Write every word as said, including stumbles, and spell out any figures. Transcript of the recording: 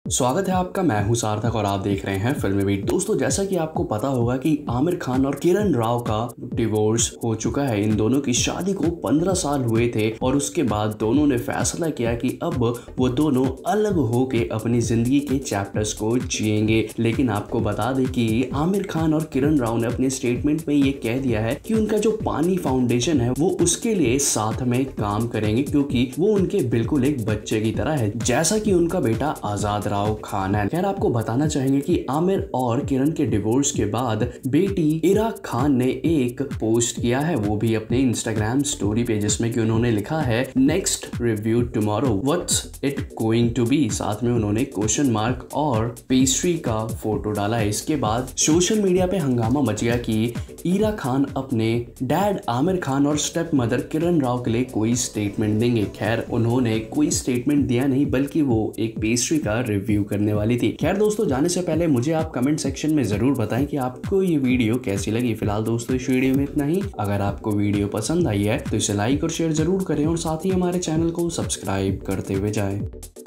स्वागत है आपका। मैं हूं सार्थक और आप देख रहे हैं फिल्मी बीट। दोस्तों, जैसा कि आपको पता होगा कि आमिर खान और किरण राव का डिवोर्स हो चुका है। इन दोनों की शादी को पंद्रह साल हुए थे और उसके बाद दोनों ने फैसला किया कि अब वो दोनों अलग होके अपनी जिंदगी के चैप्टर्स को जिएंगे। लेकिन आपको बता दें कि आमिर खान और किरण राव ने अपने स्टेटमेंट में ये कह दिया है कि उनका जो पानी फाउंडेशन है वो उसके लिए साथ में काम करेंगे, क्योंकि वो उनके बिल्कुल एक बच्चे की तरह है, जैसा कि उनका बेटा आजाद राव खान है। खैर, आपको बताना चाहेंगे कि आमिर और किरण के डिवोर्स के बाद बेटी इरा खान ने एक पोस्ट किया है, वो भी अपने इंस्टाग्राम स्टोरी पे, जिसमें कि उन्होंने लिखा है next review tomorrow what's it going to be. साथ में उन्होंने क्वेश्चन मार्क और पेस्ट्री का फोटो डाला है। इसके बाद सोशल मीडिया पे हंगामा मच गया कि इरा खान अपने डैड आमिर खान और स्टेप मदर किरण राव के लिए कोई स्टेटमेंट देंगे। खैर, उन्होंने कोई स्टेटमेंट दिया नहीं, बल्कि वो एक पेस्ट्री का रिव्यू करने वाली थी। खैर दोस्तों, जाने से पहले मुझे आप कमेंट सेक्शन में जरूर बताएं कि आपको ये वीडियो कैसी लगी। फिलहाल दोस्तों, इस वीडियो में इतना ही। अगर आपको वीडियो पसंद आई है तो इसे लाइक और शेयर जरूर करें और साथ ही हमारे चैनल को सब्सक्राइब करते हुए जाएं।